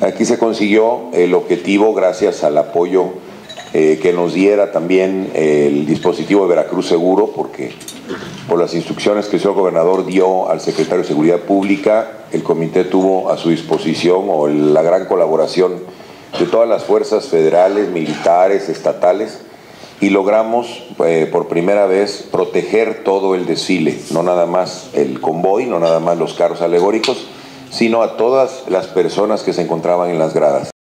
Aquí se consiguió el objetivo gracias al apoyo que nos diera también el dispositivo de Veracruz Seguro, porque por las instrucciones que el señor gobernador dio al secretario de Seguridad Pública, el comité tuvo a su disposición la gran colaboración de todas las fuerzas federales, militares, estatales, y logramos por primera vez proteger todo el desfile, no nada más el convoy, no nada más los carros alegóricos, sino a todas las personas que se encontraban en las gradas.